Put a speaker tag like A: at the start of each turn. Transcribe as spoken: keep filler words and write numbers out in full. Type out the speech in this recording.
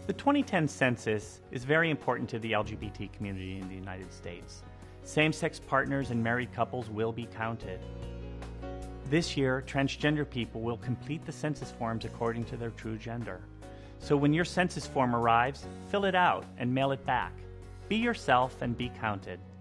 A: The twenty ten census is very important to the L G B T community in the United States. Same-sex partners and married couples will be counted. This year, transgender people will complete the census forms according to their true gender. So when your census form arrives, fill it out and mail it back. Be yourself and be counted.